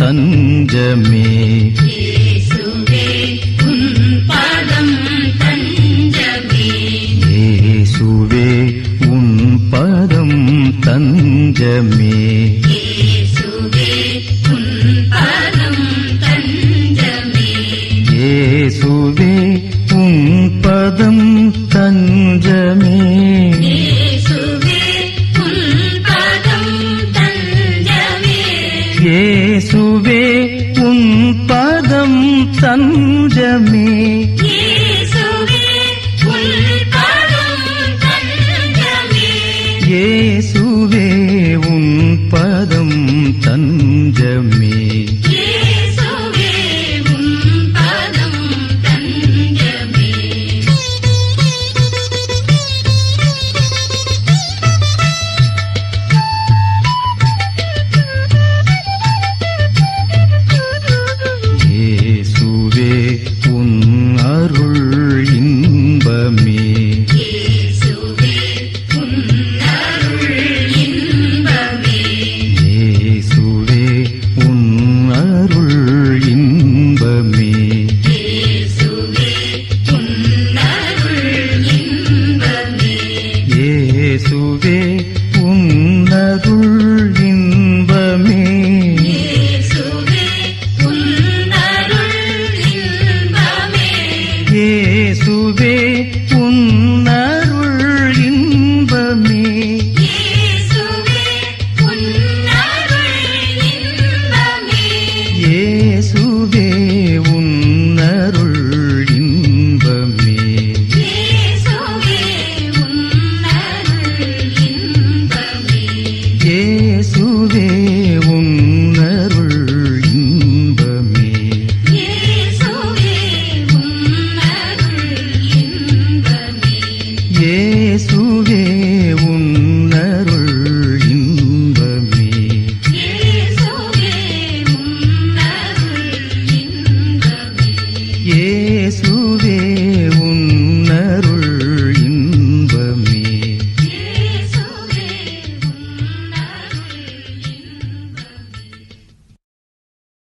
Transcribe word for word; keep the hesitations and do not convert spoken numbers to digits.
தஞ்சமே. இயேசுவே உன் பாதம் தஞ்சமே. இயேசுவே உன் பதம் தஞ்சமே. இயேசுவே உன் பாதம் தஞ்சமே. இயேசுவே உன் பதம் தஞ்சமே. இயேசுவே உன் பாதம் தஞ்சமே. இயேசுவே உன் பதம் தஞ்சமே. இயேசுவே உன் பாதம் தஞ்சமே. இயேசுவே உன் பதம் தஞ்சமே.